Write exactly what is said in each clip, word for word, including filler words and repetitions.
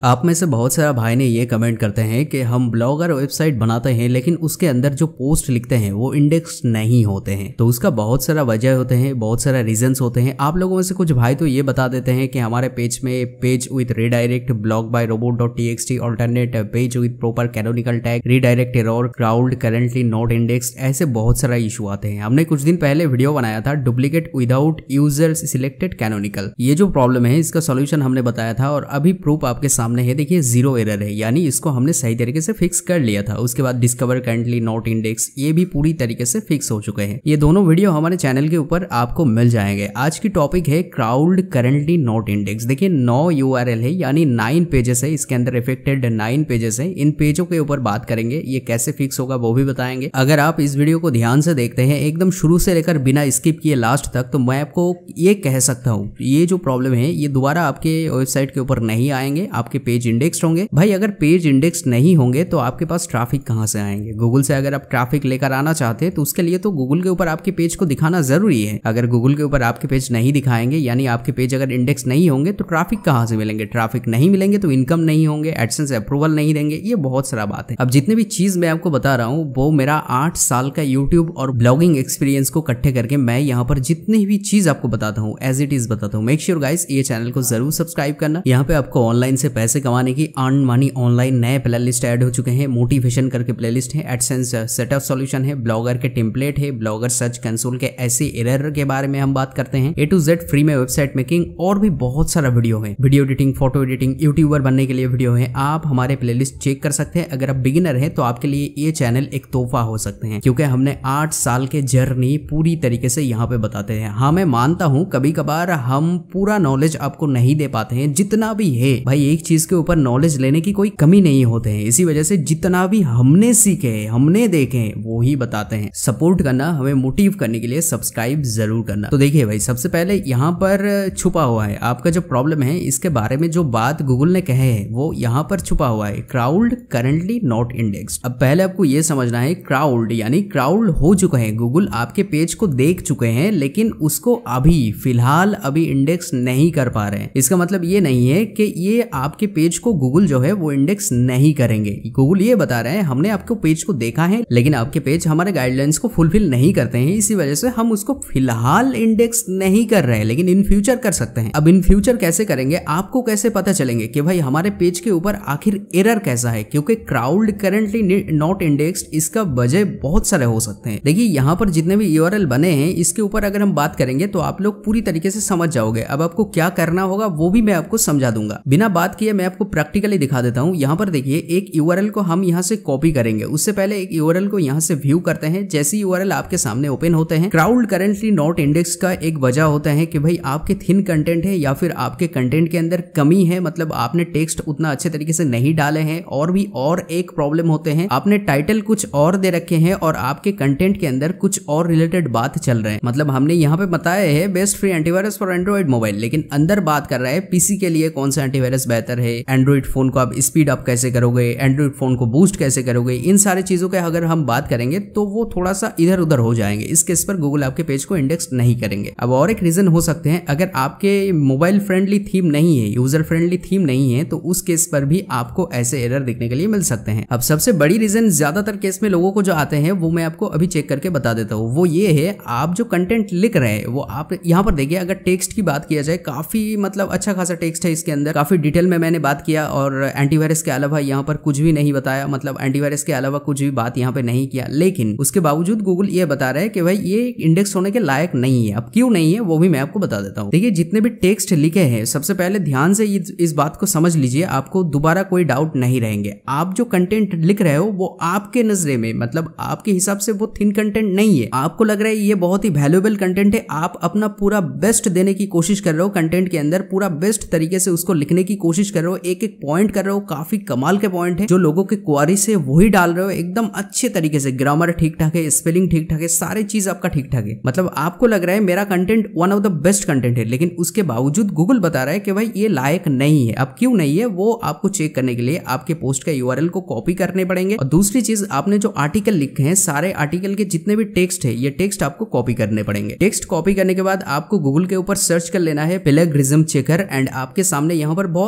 आप में से बहुत सारा भाई ने ये कमेंट करते हैं कि हम ब्लॉगर वेबसाइट बनाते हैं लेकिन उसके अंदर जो पोस्ट लिखते हैं वो इंडेक्स नहीं होते हैं। तो उसका बहुत सारा वजह होते हैं, बहुत सारा रीजंस होते हैं। आप लोगों में से कुछ भाई तो ये बता देते हैं कि हमारे पेज में page with redirect, blog by robot dot T X T, alternate page with proper canonical tag, redirect error, crawled currently not index, ऐसे बहुत सारा इशू आते हैं। हमने कुछ दिन पहले वीडियो बनाया था duplicate without users selected canonical. ये जो प्रॉब्लम है इसका सॉल्यूशन हमने बताया था और अभी प्रूफ आपके सामने है। देखिए जीरो एरर है, यानी इसको हमने सही तरीके से फिक्स कर लिया था। उसके बाद डिस्कवर करंटली नॉट इंडेक्स, ये भी पूरी तरीके से फिक्स हो चुके हैं। ये दोनों वीडियो हमारे चैनल के ऊपर आपको मिल जाएंगे। आज की टॉपिक है क्राउड करंटली नॉट इंडेक्स। देखिए नौ यूआरएल है, यानी नाइन पेजेस है, इसके अंदर इफेक्टेड नाइन पेजेस है। इन पेजों के ऊपर बात करेंगे, ये कैसे फिक्स होगा वो भी बताएंगे। अगर आप इस वीडियो को ध्यान से देखते हैं एकदम शुरू से लेकर बिना स्किप किए लास्ट तक, तो मैं आपको ये कह सकता हूँ ये जो प्रॉब्लम है ये दोबारा आपके वेबसाइट के ऊपर नहीं आएंगे। आपके पेज इंडेक्स होंगे। भाई अगर पेज इंडेक्स नहीं होंगे तो आपके पास ट्रैफिक कहां से आएंगे? गूगल से अगर आप ट्रैफिक लेकर आना चाहते हैं तो उसके लिए तो गूगल के ऊपर आपके पेज को दिखाना जरूरी है। अगर गूगल के ऊपर आपके पेज नहीं दिखाएंगे, यानी आपके पेज अगर इंडेक्स नहीं होंगे, तो ट्रैफिक कहां से मिलेंगे? ट्रैफिक नहीं मिलेंगे तो इनकम नहीं होंगे, एडसेंस अप्रूवल नहीं देंगे। ये बहुत सारा बात है। अब जितने भी चीज मैं आपको बता रहा हूँ वो मेरा आठ साल का यूट्यूब और ब्लॉगिंग एक्सपीरियंस को इकट्ठे करके मैं यहाँ पर जितनी भी चीज आपको बताता हूँ एज इट इज बताता हूँ। मेक श्योर गाइस ये चैनल को जरूर सब्सक्राइब करना। यहाँ पे आपको ऑनलाइन से पैसे कमाने की अर्न मनी ऑनलाइन नए प्लेलिस्ट ऐड हो चुके हैं। मोटिवेशन करके प्लेलिस्ट है, एडसेंस सेटअप सॉल्यूशन है, ब्लॉगर के टेम्पलेट है, ब्लॉगर सर्च कंसोल के ऐसे एरर के बारे में हम बात करते हैं, ए टू जेड फ्री में वेबसाइट मेकिंग, और भी बहुत सारा वीडियो है। Video editing, photo editing, YouTuber बनने के लिए वीडियो है। आप हमारे प्लेलिस्ट चेक कर सकते हैं। अगर आप बिगिनर है तो आपके लिए ये चैनल एक तोहफा हो सकते हैं, क्योंकि हमने आठ साल के जर्नी पूरी तरीके से यहाँ पे बताते हैं। हाँ मैं मानता हूँ कभी कभार हम पूरा नॉलेज आपको नहीं दे पाते हैं, जितना भी है भाई एक चीज के ऊपर नॉलेज लेने की कोई कमी नहीं होते हैं। इसी वजह से जितना भी हमने सीखे हैं, हमने देखे हैं, वो ही बताते हैं। सपोर्ट करना, हमें मोटिव करने के लिए सब्सक्राइब जरूर करना। तो देखिए भाई सबसे पहले यहाँ पर छुपा हुआ है आपका जो प्रॉब्लम है, इसके बारे में जो बात गूगल ने कहे है वो यहाँ पर छुपा हुआ है, क्राउड करंटली नॉट इंडेक्स। अब पहले आपको ये समझना है क्राउड यानी क्राउड हो चुका है, गूगल आपके पेज को देख चुके हैं लेकिन उसको अभी फिलहाल अभी इंडेक्स नहीं कर पा रहे हैं। इसका मतलब ये नहीं है कि ये आपके पेज को गूगल जो है वो इंडेक्स नहीं करेंगे। गूगल ये बता रहे हैं हमने आपको पेज को देखा है लेकिन आपके पेज हमारे गाइडलाइंस को फुलफिल नहीं करते हैं, इसी वजह से हम उसको फिलहाल इंडेक्स नहीं कर रहे हैं, लेकिन इन फ्यूचर कर सकते हैं। अब इन फ्यूचर कैसे करेंगे? आपको कैसे पता चलेंगे कि भाई हमारे पेज के ऊपर आखिर एरर कैसा है? क्योंकि क्राउड करंटली नॉट इंडेक्स्ड, इसका वजह बहुत सारे हो सकते हैं। देखिए यहाँ पर जितने भी यूआरएल बने हैं इसके ऊपर अगर हम बात करेंगे तो आप लोग पूरी तरीके से समझ जाओगे। अब आपको क्या करना होगा वो भी मैं आपको समझा दूंगा। बिना बात किए मैं आपको प्रैक्टिकली दिखा देता हूँ। यहाँ पर देखिए एक यूआरएल को हम यहाँ से कॉपी करेंगे, उससे पहले एक यूआरएल को यहाँ से व्यू करते हैं। जैसे यूआरएल आपके सामने ओपन होते हैं, क्राउड करंटली नॉट इंडेक्स का एक वजह होता है कि भाई आपके थिन कंटेंट है या फिर आपके कंटेंट के अंदर कमी है, मतलब आपने टेक्स्ट उतना अच्छे तरीके से नहीं डाले हैं। और भी और एक प्रॉब्लम होते हैं, आपने टाइटल कुछ और दे रखे हैं और आपके कंटेंट के अंदर कुछ और रिलेटेड बात चल रहे हैं। मतलब हमने यहाँ पे बताया है best free antivirus for Android mobile, लेकिन अंदर बात कर रहा है पीसी के लिए कौन सा एंटीवायरस बेहतर है, एंड्रॉइड फोन को आप स्पीड अप कैसे करोगे, एंड्रॉइड फोन को बूस्ट कैसे करोगे। इन सारी चीजों के अगर हम बात करेंगे तो वो थोड़ा सा इधर उधर हो जाएंगे। इस केस पर गूगल आपके पेज को इंडेक्स नहीं करेंगे। अब और एक रीजन हो सकते हैं, अगर आपके मोबाइल फ्रेंडली थीम नहीं है, यूजर फ्रेंडली थीम नहीं है, तो उस केस पर भी आपको ऐसे एरर देखने के लिए मिल सकते हैं। अब सबसे बड़ी रीजन ज्यादातर केस में लोगों को जो आते हैं वो मैं आपको अभी चेक करके बता देता हूँ। वो ये है आप जो कंटेंट लिख रहे हैं वो आप यहाँ पर देखिए, अगर टेक्स्ट की बात किया जाए काफी मतलब अच्छा खासा टेक्स्ट है इसके अंदर, काफी डिटेल में मैंने बात किया और एंटीवायरस के अलावा यहाँ पर कुछ भी नहीं बताया, मतलब एंटीवायरस के अलावा कुछ भी बात यहाँ पे नहीं किया। लेकिन उसके बावजूद गूगल ये बता रहा है कि भाई ये इंडेक्स होने के लायक नहीं है। अब क्यों नहीं है वो भी मैं आपको बता देता हूँ। देखिए जितने भी टेक्स्ट लिखे हैं सबसे पहले ध्यान से इस बात को समझ लीजिए, आपको दोबारा कोई डाउट नहीं रहेंगे। आप जो कंटेंट लिख रहे हो वो आपके नजरे में, मतलब आपके हिसाब से वो थिन कंटेंट नहीं है। आपको लग रहा है ये बहुत ही वैल्यूएबल कंटेंट है, आप अपना पूरा बेस्ट देने की कोशिश कर रहे हो कंटेंट के अंदर, पूरा बेस्ट तरीके से उसको लिखने की कोशिश कर रहे हो, एक एक पॉइंट कर रहे हो, काफी कमाल के पॉइंट है जो लोगों के क्वारी से वही डाल रहे हो एकदम अच्छे तरीके से, ग्रामर ठीक ठाक है, स्पेलिंग ठीक ठाक है, सारी चीज आपका ठीक ठाक है। मतलब आपको लग रहा है मेरा content one of the best content है, लेकिन उसके बावजूद गूगल बता रहा है कि भाई ये लायक नहीं है। अब क्यों नहीं है वो आपको चेक करने के लिए आपके पोस्ट का यूआरएल को कॉपी करने पड़ेंगे, और दूसरी चीज आपने जो आर्टिकल लिखे हैं सारे आर्टिकल के जितने भी टेक्स्ट है ये टेक्स्ट आपको कॉपी करने पड़ेंगे। टेक्स्ट कॉपी करने के बाद आपको गूगल के ऊपर सर्च कर लेना है प्लेगरिज्म चेकर, एंड आपके सामने यहाँ पर बहुत सारा वेबसाइट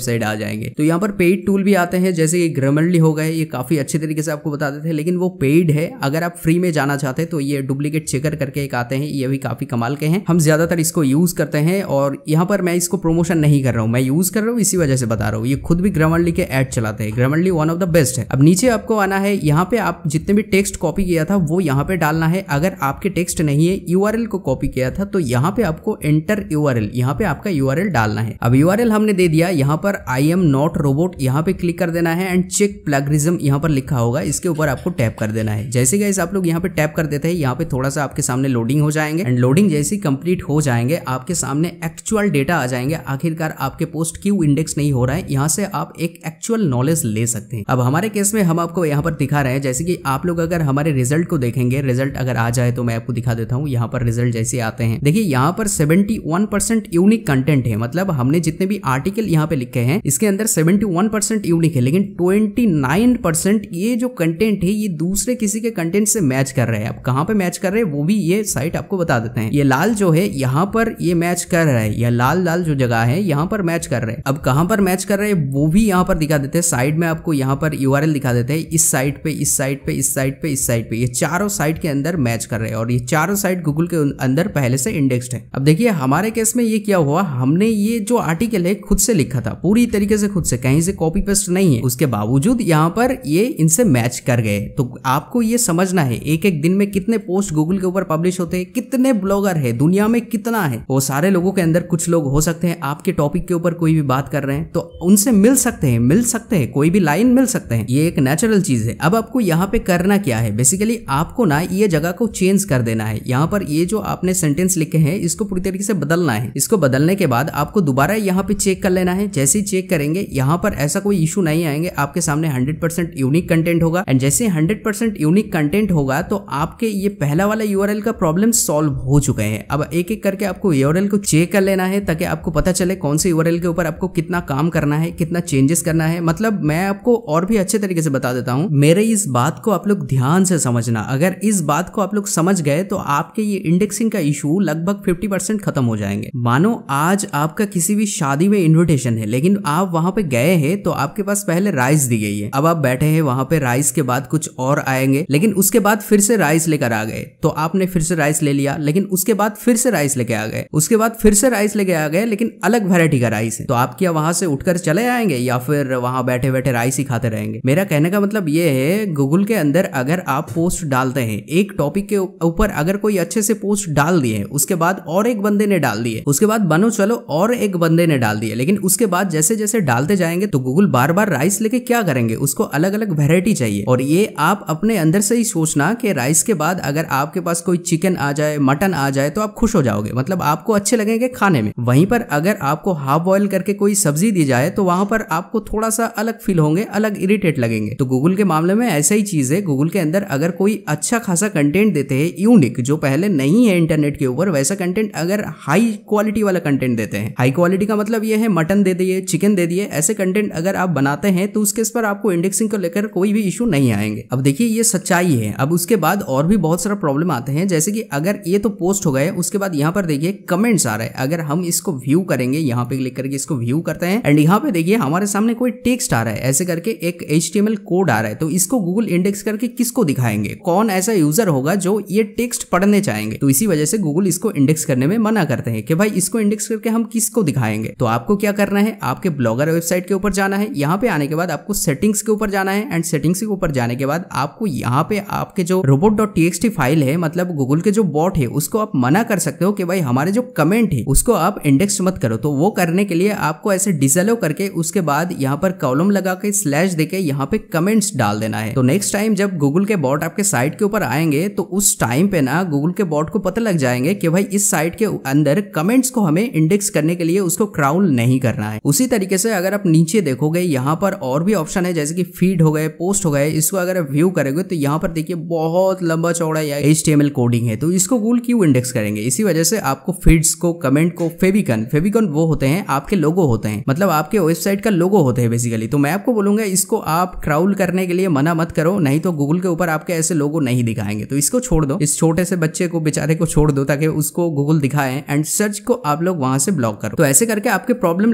वेबसाइट आ जाएंगे। तो यहाँ पर पेड टूल भी आते हैं, जैसे कि ग्रामरली हो गए, ये काफी अच्छे तरीके से आपको बता देते हैं, लेकिन वो पेड है। अगर आप फ्री में जाना चाहते हैं तो ये डुप्लीकेट चेकर करके एक आते हैं, ये भी काफी कमाल के हैं। हम ज्यादातर इसको यूज करते हैं और यहाँ पर मैं इसको प्रमोशन नहीं कर रहा हूँ, मैं यूज कर रहा हूँ इसी वजह से बता रहा हूँ। ये खुद भी ग्रामरली के ऐड चलाते हैं, Grammarly one of the best है। अब नीचे आपको आना है, यहाँ पे आप जितने भी टेक्स्ट कॉपी किया था वो यहाँ पे डालना है। अगर आपके टेक्स्ट नहीं है, यूआरएल को कॉपी किया था, तो यहाँ पे आपको एंटर यूआरएल, यहाँ पे आपका यूआरएल डालना है। अब यूआरएल हमने दे दिया, यहाँ पर आई एम नॉट रोबोट यहाँ पे क्लिक कर देना है एंड चेक प्लगरिज्म यहाँ पर लिखा होगा, इसके ऊपर आपको टैप कर देना है। जैसे गाइस आप लोग यहाँ पे टैप कर देते हैं, यहाँ पे थोड़ा सा आपके सामने लोडिंग हो जाएंगे एंड लोडिंग जैसे कंप्लीट हो जाएंगे आपके सामने एक्चुअल डेटा आ जाएंगे। आखिरकार आपके पोस्ट क्यों इंडेक्स नहीं हो रहा है, यहाँ से आप एक एक्चुअल नॉलेज ले सकते हैं। अब हमारे केस में हम आपको यहाँ पर दिखा रहे हैं, जैसे कि आप लोग अगर हमारे रिजल्ट को देखेंगे, रिजल्ट अगर आ जाए तो मैं आपको दिखा देता हूँ। यहाँ पर रिजल्ट जैसे आते हैं, देखिए यहाँ पर इकहत्तर परसेंट यूनिक कंटेंट है, मतलब हमने जितने भी आर्टिकल यहाँ पे लिखे हैं इसके अंदर इकहत्तर परसेंट यूनिक है, लेकिन उनतीस परसेंट ये जो कंटेंट है ये दूसरे किसी के कंटेंट से मैच कर रहे हैं। अब कहाँ पे मैच कर रहे हैं वो भी ये साइट आपको बता देते हैं। ये लाल जो है यहाँ पर ये मैच कर रहा है, या लाल लाल जो जगह है यहाँ पर मैच कर रहे हैं। अब कहाँ पर मैच कर रहे हैं वो भी यहाँ पर दिखा देते हैं, साइड में आपको यहाँ पर यूआरएल दिखा देते हैं, इस साइट पे, इस साइट पे, इस साइट पे, इस साइट पे, ये चारों साइट के अंदर मैच कर रहे हैं और ये चारों साइट गूगल के अंदर पहले से इंडेक्स्ड है। अब देखिए हमारे केस में ये क्या हुआ, हमने ये जो आर्टिकल है खुद से लिखा था, पूरी तरीके से खुद से, कहीं से कॉपी पेस्ट नहीं है, उसके बावजूद यहाँ पर ये इनसे मैच कर गए। तो आपको ये समझना है एक एक दिन में कितने पोस्ट गूगल के ऊपर पब्लिश होते हैं, कितने ब्लॉगर है दुनिया में, कितना है वो सारे लोगों के अंदर कुछ लोग हो सकते हैं आपके टॉपिक के ऊपर कोई भी बात कर रहे हैं तो उनसे मिल सकते हैं, मिल सकते हैं, कोई भी लाइन मिल सकते हैं, ये एक नेचुरल चीज है। अब आपको यहाँ पे करना क्या है, बेसिकली आपको ना ये जगह को चेंज कर देना है। यहाँ पर ये जो आपने सेंटेंस लिखे हैं इसको पूरी तरीके से बदलना है। इसको बदलने के बाद आपको दोबारा यहाँ पे चेक कर लेना है। जैसे ही चेक करेंगे यहाँ पर ऐसा कोई इशू नहीं आएंगे, आपके सामने हंड्रेड परसेंट यूनिक कंटेंट होगा एंड जैसे हंड्रेड परसेंट यूनिक कंटेंट होगा तो आपके ये पहला वाला यूआरएल का प्रॉब्लम सॉल्व हो चुके हैं। अब एक एक करके आपको यूआरएल को चेक कर लेना है ताकि आपको पता चले कौन से यूआरएल के ऊपर आपको कितना काम करना है, कितना चेंजेस करना है। मतलब मैं आपको और भी अच्छे तरीके से बता देता हूँ, मेरे इस बात को आप लोग ध्यान से समझना। अगर इस बात को आप लोग समझ गए तो आपके ये इंडेक्सिंग का इशू लगभग फिफ्टी परसेंट खत्म हो जाएंगे। मानो आज आपका किसी भी शादी में इन्विटेशन है लेकिन आप वहां पे गए हैं तो आपके पास पहले राइस दी गई है, अब आप बैठे हैं वहां पे, राइस के बाद कुछ और आएंगे लेकिन उसके बाद फिर से राइस लेकर आ गए, तो आपने फिर से राइस ले लिया, लेकिन उसके बाद फिर से राइस लेके आ गए, उसके बाद फिर से राइस लेके आ गए लेकिन अलग वैरायटी का राइस है। तो आप क्या वहां से उठकर चले आएंगे या फिर वहां बैठे बैठे राइस ही खाते रहेंगे? मेरा कहने का मतलब ये है, गूगल के अंदर अगर आप पोस्ट डालते हैं एक टॉपिक के ऊपर, अगर कोई अच्छे से पोस्ट डाल दिए उसके बाद और एक बंदे ने डाल दिए, उसके बाद बनो चलो और एक बंदे ने डाल दिए, लेकिन उसके बाद जैसे जैसे डालते जाएंगे तो गूगल बार बार राइस लेके क्या करेंगे, उसको अलग अलग वैरायटी चाहिए। और ये आप अपने अंदर से ही सोचना कि राइस के बाद अगर आपके पास कोई चिकन आ जाए, मटन आ जाए तो आप खुश हो जाओगे, मतलब आपको अच्छे लगेंगे खाने में। वहीं पर अगर आपको हाफ बॉयल करके कोई सब्जी दी जाए तो वहां पर आपको थोड़ा सा अलग फील होंगे, अलग इरिटेट लगेंगे। तो गूगल के मामले में ऐसा ही चीज है, गूगल के अंदर अगर कोई अच्छा खासा कंटेंट देते हैं यूनिक जो पहले नहीं है इंटरनेट के ऊपर, वैसा कंटेंट अगर हाई क्वालिटी वाला कंटेंट देते हैं, हाई क्वालिटी का मतलब ये है मटन दे दिए, चिकन दे दिए, ऐसे कंटेंट अगर आप बनाते हैं तो उसके पर आपको इंडेक्सिंग को लेकर कोई भी इशू नहीं आएंगे। अब देखिए ये सच्चाई है। अब उसके बाद और भी बहुत सारा प्रॉब्लम आते हैं, जैसे कि अगर ये तो पोस्ट हो गए, उसके बाद यहाँ पर देखिए कमेंट्स आ रहे हैं। अगर हम इसको व्यू करेंगे, यहाँ पे क्लिक करके इसको व्यू करते हैं एंड यहाँ पे देखिए हमारे सामने कोई टेक्स्ट आ रहा है, ऐसे करके एक H T M L code आ रहा है। तो इसको गूगल इंडेक्स करके किसको दिखाएंगे, कौन ऐसा यूजर होगा जो ये टेक्स्ट पढ़ने चाहेंगे? तो इसी वजह से गूगल इसको इंडेक्स करने में मना करते हैं कि भाई इसको इंडेक्स करके हम किसको दिखाएंगे। तो आपको क्या करना है, आपके ब्लॉगर वेबसाइट के ऊपर जाना है, यहाँ पे आने के बाद आपको सेटिंग्स के ऊपर जाना है एंड सेटिंग्स के ऊपर जाने के बाद आपको यहाँ पे आपके जो robot dot T X T file है, मतलब गूगल के जो बॉट है, उसको आप मना कर सकते हो कि भाई हमारे जो कमेंट है उसको आप इंडेक्स मत करो। तो वो करने के लिए आपको ऐसे डिसअलो करके उसके बाद यहाँ पर कॉलम लगा के स्लैश देके यहाँ पे कमेंट्स डाल देना है। तो नेक्स्ट टाइम जब गूगल के बॉट आपके साइट के ऊपर आएंगे तो उस टाइम पे ना गूगल के बॉट को पता लग जाएंगे कि भाई इस साइट के अंदर कमेंट्स को हमें इंडेक्स करने के लिए उसको क्राउल नहीं करना है। उसी तरीके से अगर आप नीचे देखोगे यहाँ पर और भी ऑप्शन है, जैसे कि फीड हो गए, पोस्ट हो गए, इसको अगर आप व्यू करेंगे तो यहाँ पर देखिए बहुत लंबा चौड़ा या H T M L coding है। तो इसको गूगल क्यों इंडेक्स करेंगे? इसी वजह से आपको फीड्स को, कमेंट को, फेविकन फेविकन वो होते हैं आपके लोगो होते हैं, मतलब आपके वेबसाइट का लोगो होते हैं बेसिकली। तो मैं आपको बोलूंगा इसको आप क्राउल करने के लिए मना मत करो, नहीं तो गूगल के ऊपर आपके ऐसे लोगो नहीं दिखाएंगे। तो इसको छोड़ दो, इस छोटे से बच्चे को, बेचारे को छोड़ दो ताकि उसको गूगल दिखाए एंड सर्च को आप लोग वहां से ब्लॉक करो। तो ऐसे करके आपके प्रॉब्लम लगभग सॉल्व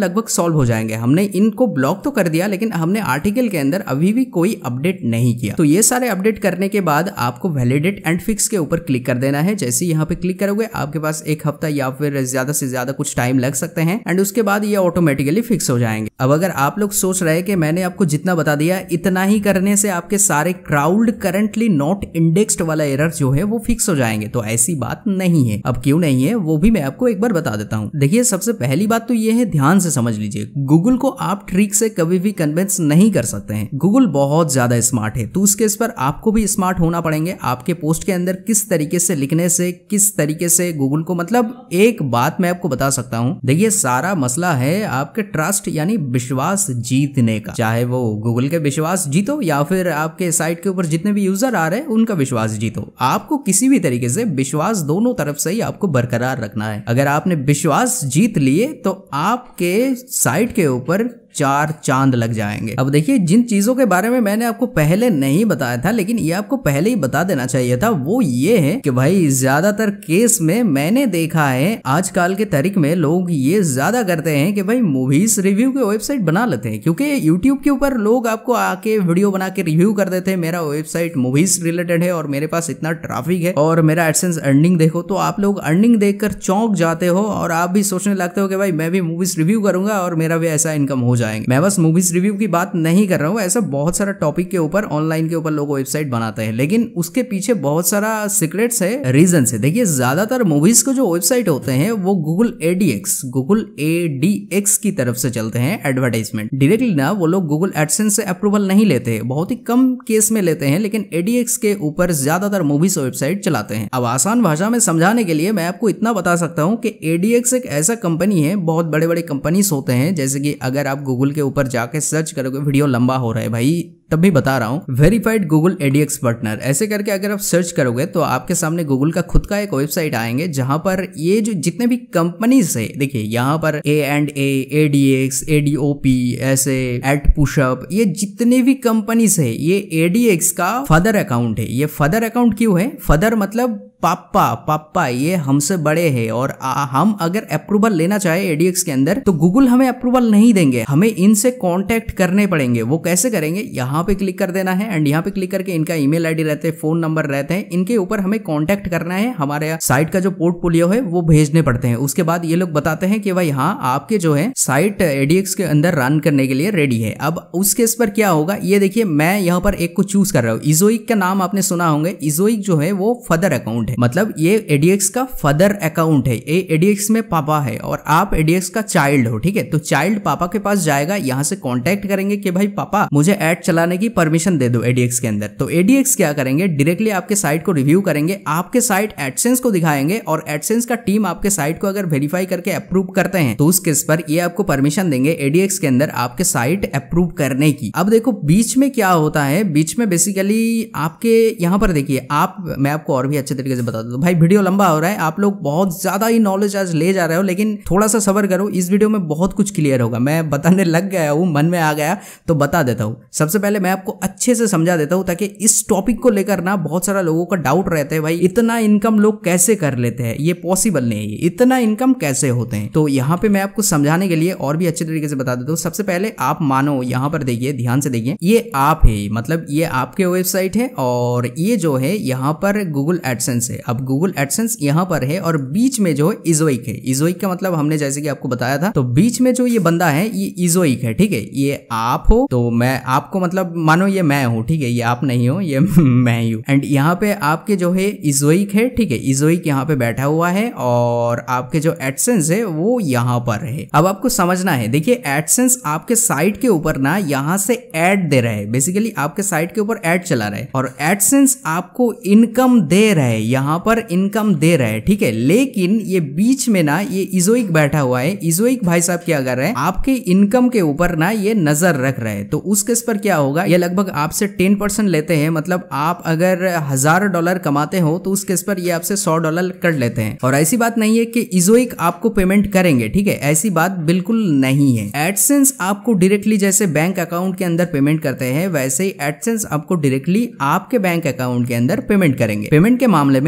सॉल्व हो जाएंगे। हमने इनको ब्लॉक तो कर दिया लेकिन हमने आर्टिकल के अंदर अभी भी कोई अपडेट नहीं किया। तो ये सारे अपडेट करने के बाद आपको वैलिडेट एंड फिक्स के ऊपर क्लिक कर देना है। जैसे यहाँ पे क्लिक करोगे आपके पास एक हफ्ता या फिर ज्यादा से ज्यादा कुछ टाइम लग सकते हैं एंड उसके बाद ये ऑटोमेटिकली फिक्स हो जाएंगे। अब अगर आप लोग सोच रहे हैं कि मैंने आपको जितना बता दिया इतना ही करने से आपके सारे क्राउड करंटली नॉट इंडेक्स्ड वाला एरर जो है वो फिक्स हो जाएंगे, तो ऐसी बात नहीं है। अब क्यों नहीं है वो भी मैं आपको एक बार बता देता हूँ। देखिए सबसे पहली बात तो ये है, ध्यान से समझ लीजिए, गूगल को आप ट्रिक से कभी भी कन्विंस नहीं कर सकते हैं। गूगल बहुत ज्यादा स्मार्ट है, तो उसके इस पर आपको भी स्मार्ट होना पड़ेंगे। आपके पोस्ट के अंदर किस तरीके से लिखने से, किस तरीके से गूगल को, मतलब एक बात मैं आपको बता सकता हूँ, देखिए सारा मसला है आपके ट्रस्ट यानी विश्वास जीतने का। चाहे वो गूगल के विश्वास जीतो या फिर आपके साइट के ऊपर जितने भी यूजर आ रहे हैं उनका विश्वास जीतो, आपको किसी भी तरीके से विश्वास दोनों तरफ से ही आपको बरकरार रखना है। अगर आपने विश्वास जीत लिए तो आपके साइट के ऊपर चार चांद लग जाएंगे। अब देखिए जिन चीजों के बारे में मैंने आपको पहले नहीं बताया था लेकिन ये आपको पहले ही बता देना चाहिए था, वो ये है कि भाई ज्यादातर केस में मैंने देखा है आजकल के तारीख में लोग ये ज्यादा करते हैं कि भाई मूवीज रिव्यू के वेबसाइट बना लेते हैं, क्योंकि यूट्यूब के ऊपर लोग आपको आके वीडियो बना के रिव्यू कर देते हैं, मेरा वेबसाइट मूवीज रिलेटेड है और मेरे पास इतना ट्रैफिक है और मेरा एडसेंस अर्निंग देखो। तो आप लोग अर्निंग देखकर चौंक जाते हो और आप भी सोचने लगते हो कि भाई मैं भी मूवीज रिव्यू करूंगा और मेरा भी ऐसा इनकम हो जाएंगे। मैं बस मूवीज रिव्यू की बात नहीं कर रहा हूँ, ऐसा बहुत सारा टॉपिक के ऊपर ऑनलाइन के ऊपर लोग वेबसाइट बनाते हैं, लेकिन उसके पीछे बहुत सारा सीक्रेट्स है, रीजन है। देखिए ज्यादातर मूवीज के जो वेबसाइट होते हैं वो गूगल एडीएक्स गूगल एडीएक्स की तरफ से चलते हैं एडवर्टाइजमेंट। डायरेक्टली ना वो लोग गूगल एडसेंस से अप्रूवल नहीं लेते हैं, बहुत ही कम केस में लेते हैं, लेकिन एडीएक्स के ऊपर ज्यादातर मूवीज वेबसाइट चलाते हैं। अब आसान भाषा में समझाने के लिए मैं आपको इतना बता सकता हूँ कि एडीएक्स एक ऐसा कंपनी है, बहुत बड़े बड़े कंपनीज होते हैं, जैसे कि अगर आप गूगल के ऊपर जाके सर्च करोगे, वीडियो लंबा हो रहा है भाई तब भी बता रहा हूँ, वेरीफाइड गूगल एडीएक्स पार्टनर ऐसे करके अगर आप सर्च करोगे तो आपके सामने गूगल का खुद का एक वेबसाइट आएंगे जहां पर ये जो जितने भी कंपनीज है, देखिए यहाँ पर ए एंड ए, एडीएक्स, एडीओपी, ऐसे एड पुशअप, ये जितने भी कंपनीज है ये एडीएक्स का फादर अकाउंट है। ये फादर अकाउंट क्यों है? फादर मतलब पापा, पापा ये हमसे बड़े हैं और आ, हम अगर अप्रूवल लेना चाहे एडीएक्स के अंदर तो गूगल हमें अप्रूवल नहीं देंगे, हमें इनसे कांटेक्ट करने पड़ेंगे। वो कैसे करेंगे? यहाँ पे क्लिक कर देना है एंड यहाँ पे क्लिक करके इनका ईमेल आईडी रहते हैं, फोन नंबर रहते हैं, इनके ऊपर हमें कांटेक्ट करना है, हमारे साइट का जो पोर्टफोलियो है वो भेजने पड़ते हैं। उसके बाद ये लोग बताते हैं कि भाई हाँ आपके जो है साइट एडीएक्स के अंदर रन करने के लिए रेडी है। अब उस केस पर क्या होगा ये देखिए, मैं यहाँ पर एक को चूज कर रहा हूँ। इजोइक का नाम आपने सुना होंगे, इजोइक जो है वो फादर अकाउंट है, मतलब ये एडीएक्स का फादर अकाउंट है, ये एडीएक्स में पापा है और आप एडीएक्स का चाइल्ड हो, ठीक है। तो चाइल्ड पापा के पास जाएगा, यहाँ से कांटेक्ट करेंगे कि भाई पापा मुझे ऐड चलाने की परमिशन दे दो एडीएक्स के अंदर। तो एडीएक्स क्या करेंगे, डायरेक्टली आपके साइट को रिव्यू करेंगे, आपके साइट एडसेंस को दिखाएंगे और एडसेंस का टीम आपके साइट को अगर वेरीफाई करके अप्रूव करते हैं तो उस केस पर ये आपको परमिशन देंगे एडीएक्स के अंदर आपके साइट अप्रूव करने की। अब देखो बीच में क्या होता है, बीच में बेसिकली आपके यहाँ पर देखिए आप, मैं आपको और भी अच्छे तरीके से बता दूं, भाई वीडियो लंबा हो रहा है, आप लोग बहुत ज्यादा ही नॉलेज आज ले जा रहे हो, लेकिन थोड़ा सा सब्र करो, इस वीडियो में बहुत कुछ क्लियर होगा। मैं बताने लग गया हूँ, मन में आ गया तो बता देता हूँ। सबसे पहले मैं आपको अच्छे से समझा देता हूँ ताकि इस टॉपिक को लेकर ना बहुत सारा लोगों का डाउट रहता है, भाई इतना इनकम लोग कैसे कर लेते हैं, ये पॉसिबल नहीं है, इतना इनकम कैसे होते हैं। तो यहाँ पे मैं आपको समझाने के लिए और भी अच्छे तरीके से बता देता हूँ। सबसे पहले आप मानो, यहाँ पर देखिए, ध्यान से देखिए, ये आप है, मतलब ये आपके वेबसाइट है और ये जो है यहाँ पर गूगल एडसेंस है। अब गूगल एडसेंस यहाँ पर है और बीच में जो इजोइक है, इजोइक का मतलब हमने जैसे कि आपको बताया था, तो बीच में जो ये बंदा है ये इजोइक है, ठीक है। ये आप हो तो मैं आपको, मतलब मानो ये मैं हूँ, ठीक है, ये आप नहीं हो, ये मैं ही हूँ। एंड यहाँ पे आपके जो है इजोइक है, ठीक है, इजोइक यहाँ पे बैठा हुआ है और आपके जो एडसेंस है वो यहाँ पर है। अब आपको समझना है, देखिए एडसेंस आपके साइट के ऊपर ना यहाँ से ऐड दे रहा है, बेसिकली आपके साइट के ऊपर ऐड चला रहा है और एडसेंस आपको इनकम दे रहा है, यहाँ पर इनकम दे रहा है, ठीक है। लेकिन ये बीच में ना ये इजोइक बैठा हुआ है, इजोइक भाई साहब क्या कर रहे हैं, आपके इनकम के ऊपर ना ये नजर रख रहे हैं। तो उस केस पर क्या होगा, ये लगभग आपसे टेन परसेंट लेते हैं, मतलब आप अगर हजार डॉलर कमाते हो तो उस केस पर ये आपसे सौ डॉलर कर लेते हैं। और ऐसी बात नहीं है कि इजोइक आपको पेमेंट करेंगे, ठीक है, ऐसी बात बिल्कुल नहीं है। एडसेंस आपको डायरेक्टली जैसे बैंक अकाउंट के अंदर पेमेंट करते हैं वैसे ही एडसेंस आपको डायरेक्टली आपके बैंक अकाउंट के अंदर पेमेंट करेंगे। पेमेंट के मामले में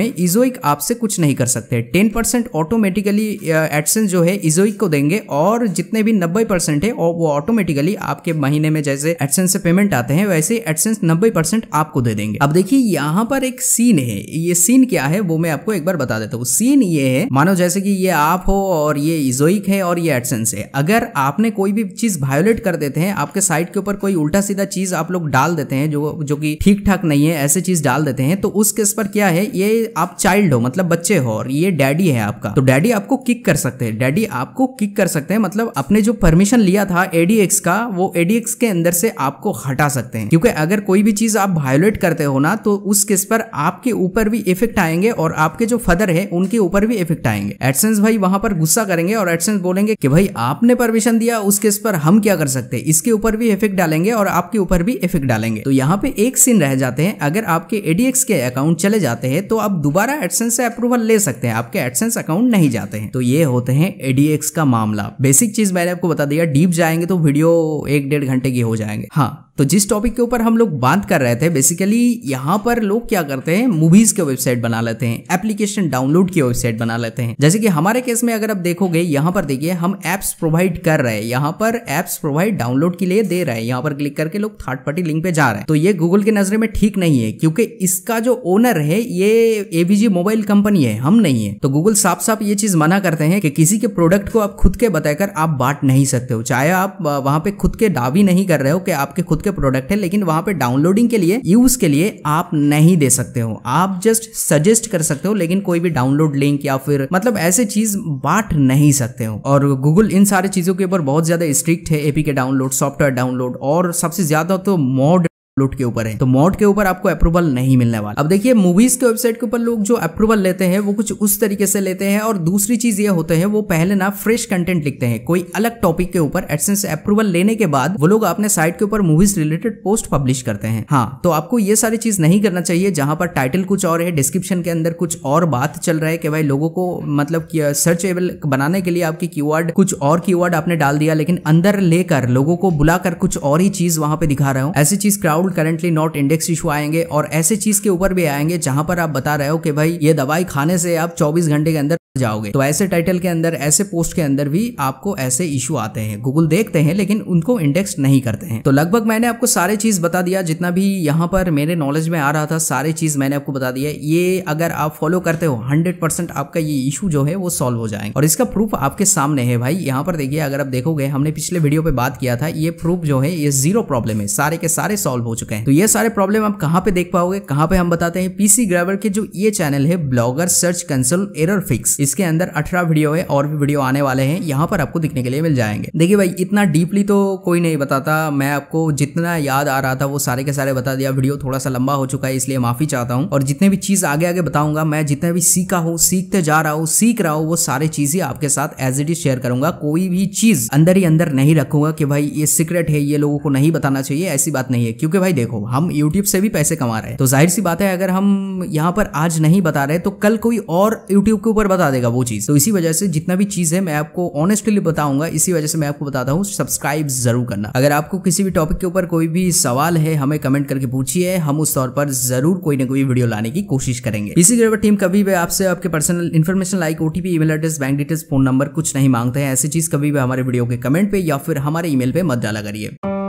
में इजोइक आपसे कुछ नहीं कर सकते। टेन परसेंट ऑटोमेटिकली एडसेंस जो है इजोइक को देंगे और जितने भी नब्बे परसेंट है वो ऑटोमेटिकली आपके महीने में जैसे एडसेंस से पेमेंट आते हैं वैसे एडसेंस नब्बे परसेंट आपको दे देंगे। अब देखिए यहाँ पर एक सीन है, ये सीन क्या है वो मैं आपको एक बार बता देता हूँ। सीन ये है, मानो जैसे कि ये आप हो और ये इजोइक है और ये एडसेंस है। अगर आपने कोई भी चीज वायोलेट कर देते हैं, आपके साइट के ऊपर कोई उल्टा सीधा चीज आप लोग डाल देते हैं जो जो कि ठीक ठाक नहीं है, ऐसे चीज डाल देते हैं, तो उस केस पर क्या है, ये आप चाइल्ड हो मतलब बच्चे हो और ये डैडी है आपका, तो डैडी आपको किक कर सकते हैं। डैडी आपको किक कर सकते हैं मतलब अपने जो परमिशन लिया था एडीएक्स का वो एडीएक्स के अंदर से आपको हटा सकते हैं। क्योंकि अगर कोई भी चीज आप वायोलेट करते हो ना तो उस केस पर आपके ऊपर भी इफेक्ट आएंगे और आपके जो फादर है उनके ऊपर भी इफेक्ट आएंगे। एडसेंस भाई वहां पर गुस्सा करेंगे और एडसेंस बोलेंगे कि भाई आपने परमिशन दिया, उस केस पर हम क्या कर सकते हैं। इसके ऊपर भी इफेक्ट डालेंगे और आपके ऊपर भी इफेक्ट डालेंगे। तो यहाँ पे एक सीन रह जाते हैं, अगर आपके एडीएक्स के अकाउंट चले जाते हैं तो आप दोबारा एडसेंस से अप्रूवल ले सकते हैं, आपके एडसेंस अकाउंट नहीं जाते हैं। तो ये होते हैं एडीएक्स का मामला। बेसिक चीज मैंने आपको बता दिया, डीप जाएंगे तो वीडियो एक डेढ़ घंटे की हो जाएंगे। हाँ, तो जिस टॉपिक के ऊपर हम लोग बात कर रहे थे, बेसिकली यहाँ पर लोग क्या करते हैं, मूवीज के वेबसाइट बना लेते हैं, एप्लीकेशन डाउनलोड की वेबसाइट बना लेते हैं। जैसे कि हमारे केस में अगर आप देखोगे यहाँ पर देखिए हम एप्स प्रोवाइड कर रहे हैं, यहाँ पर एप्स प्रोवाइड डाउनलोड के लिए दे रहे हैं, यहाँ पर क्लिक करके लोग थर्ड पार्टी लिंक पे जा रहे हैं। तो ये गूगल की नजर में ठीक नहीं है क्योंकि इसका जो ओनर है ये एबीजी मोबाइल कंपनी है, हम नहीं है। तो गूगल साफ साफ ये चीज मना करते हैं कि किसी के प्रोडक्ट को आप खुद के बताकर आप बांट नहीं सकते हो, चाहे आप वहां पे खुद के दावी नहीं कर रहे हो कि आपके खुद के प्रोडक्ट है, लेकिन वहां पे डाउनलोडिंग के लिए यूज के लिए आप नहीं दे सकते हो। आप जस्ट सजेस्ट कर सकते हो लेकिन कोई भी डाउनलोड लिंक या फिर मतलब ऐसे चीज बांट नहीं सकते हो। और गूगल इन सारी चीजों के ऊपर बहुत ज्यादा स्ट्रिक्ट है, एपी के डाउनलोड, सॉफ्टवेयर डाउनलोड और सबसे ज्यादा तो मॉड लूट के ऊपर है। तो मॉड के ऊपर आपको अप्रूवल नहीं मिलने वाला। अब देखिए मूवीज के वेबसाइट के ऊपर लोग जो अप्रूवल लेते हैं वो कुछ उस तरीके से लेते हैं। और दूसरी चीज ये होते हैं, वो पहले ना फ्रेश कंटेंट लिखते हैं कोई अलग टॉपिक के ऊपर, एडसेंस अप्रूवल लेने के बाद वो लोग अपने साइट के ऊपर मूवीज रिलेटेड पोस्ट पब्लिश करते हैं। हाँ, तो आपको ये सारी चीज नहीं करना चाहिए जहां पर टाइटल कुछ और है, डिस्क्रिप्शन के अंदर कुछ और बात चल रहा है कि भाई लोगों को मतलब सर्चेबल बनाने के लिए आपकी कीवर्ड कुछ और कीवर्ड आपने डाल दिया, लेकिन अंदर लेकर लोगों को बुलाकर कुछ और ही चीज वहां पे दिखा रहे हो। ऐसी चीज crawled currently not index issue आएंगे और ऐसे चीज के ऊपर भी आएंगे जहां पर आप बता रहे हो कि भाई ये दवाई खाने से आप चौबीस घंटे के अंदर जाओगे। तो ऐसे टाइटल के अंदर, ऐसे पोस्ट के अंदर भी आपको ऐसे इशू आते हैं। गूगल देखते हैं लेकिन उनको इंडेक्स नहीं करते हैं। तो लगभग मैंने आपको सारे चीज बता दिया, जितना भी यहाँ पर मेरे नॉलेज में आ रहा था सारी चीज मैंने आपको बता दिया। ये अगर आप फॉलो करते हो हंड्रेड परसेंट आपका ये इशू जो है वो सॉल्व हो जाएगा और इसका प्रूफ आपके सामने है भाई। यहाँ पर देखिए, अगर आप देखोगे हमने पिछले वीडियो पे बात किया था, ये प्रूफ जो है ये जीरो प्रॉब्लम है, सारे के सारे सॉल्व हो चुके हैं। तो ये सारे प्रॉब्लम आप कहाँ पे देख पाओगे, कहाँ पे हम बताते हैं, पीसी ग्रैबर के जो ये चैनल है blogger search console error fix, इसके अंदर अठारह वीडियो है और भी वीडियो आने वाले हैं, यहाँ पर आपको दिखने के लिए मिल जाएंगे। देखिए भाई, इतना डीपली तो कोई नहीं बताता, मैं आपको जितना याद आ रहा था वो सारे के सारे बता दिया। वीडियो थोड़ा सा लंबा हो चुका है इसलिए माफी चाहता हूँ। और जितने भी चीज आगे आगे बताऊंगा, मैं जितना भी सीखा हूँ, सीखते जा रहा हूँ, सीख रहा हूँ, वो सारी चीजें आपके साथ एज इट इज शेयर करूंगा। कोई भी चीज अंदर ही अंदर नहीं रखूंगा कि भाई ये सीक्रेट है, ये लोगों को नहीं बताना चाहिए, ऐसी बात नहीं है। क्योंकि भाई देखो, हम यूट्यूब से भी पैसे कमा रहे हैं, तो जाहिर सी बात है अगर हम यहाँ पर आज नहीं बता रहे तो कल कोई और यूट्यूब के ऊपर बता देगा वो चीज। तो इसी वजह से जितना भी चीज है मैं आपको ऑनेस्टली बताऊंगा, इसी वजह से मैं आपको बताता हूँ सब्सक्राइब जरूर करना। अगर आपको किसी भी टॉपिक के ऊपर कोई भी सवाल है, हमें कमेंट करके पूछिए, हम उस तौर पर जरूर कोई ना कोई वीडियो लाने की कोशिश करेंगे। इसी ग्रैबर टीम कभी भी आपसे आपके personal information like OTP, email address, bank details, phone number कुछ नहीं मांगते हैं। ऐसी चीज कभी भी हमारे वीडियो के कमेंट पे या फिर हमारे ईमेल पे मत डाला करिए।